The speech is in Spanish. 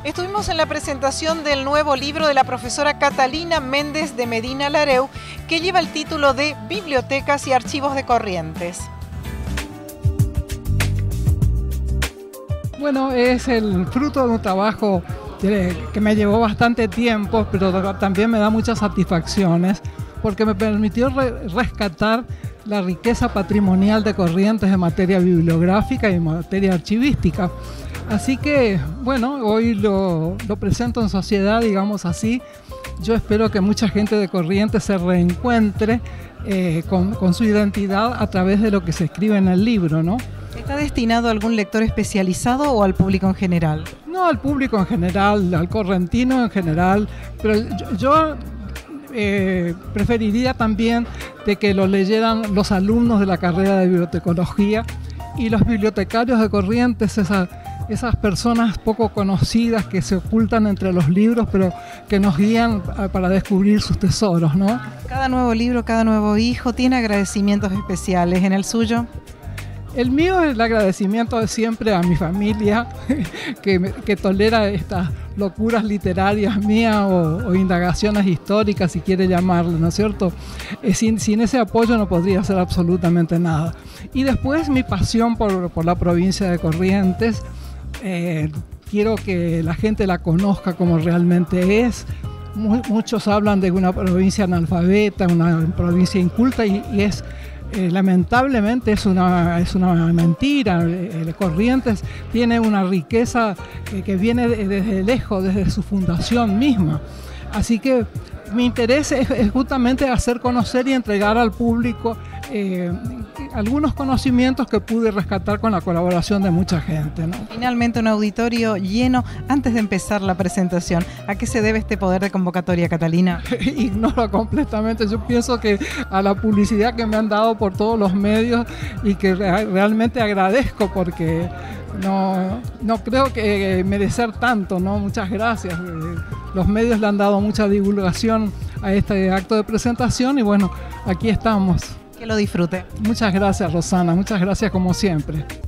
Estuvimos en la presentación del nuevo libro de la profesora Catalina Méndez de Medina Lareu, que lleva el título de Bibliotecas y Archivos de Corrientes. Bueno, es el fruto de un trabajo que me llevó bastante tiempo, pero también me da muchas satisfacciones, porque me permitió rescatar la riqueza patrimonial de Corrientes en materia bibliográfica y en materia archivística. Así que, bueno, hoy lo presento en sociedad, digamos así. Yo espero que mucha gente de Corrientes se reencuentre con su identidad a través de lo que se escribe en el libro, ¿no? ¿Está destinado a algún lector especializado o al público en general? No, al público en general, al correntino en general, pero yo preferiría también de que lo leyeran los alumnos de la carrera de bibliotecología y los bibliotecarios de Corrientes, esas personas poco conocidas que se ocultan entre los libros, pero que nos guían para descubrir sus tesoros, ¿no? Cada nuevo libro, cada nuevo hijo tiene agradecimientos especiales. ¿En el suyo? El mío es el agradecimiento de siempre a mi familia, que tolera estas locuras literarias mías o indagaciones históricas, si quiere llamarlo, ¿no es cierto? Sin ese apoyo no podría hacer absolutamente nada. Y después mi pasión por la provincia de Corrientes. Quiero que la gente la conozca como realmente es. Muchos hablan de una provincia analfabeta, una provincia inculta, y es lamentablemente es una mentira. Corrientes tiene una riqueza que viene desde lejos, desde su fundación misma. Así que mi interés es justamente hacer conocer y entregar al público algunos conocimientos que pude rescatar con la colaboración de mucha gente, ¿no? Finalmente, un auditorio lleno. Antes de empezar la presentación, ¿a qué se debe este poder de convocatoria, Catalina? Ignoro completamente. Yo pienso que a la publicidad que me han dado por todos los medios, y que realmente agradezco, porque no creo que merecer tanto, ¿no? Muchas gracias. Los medios le han dado mucha divulgación a este acto de presentación y bueno, aquí estamos. Que lo disfrute. Muchas gracias, Rosana. Muchas gracias como siempre.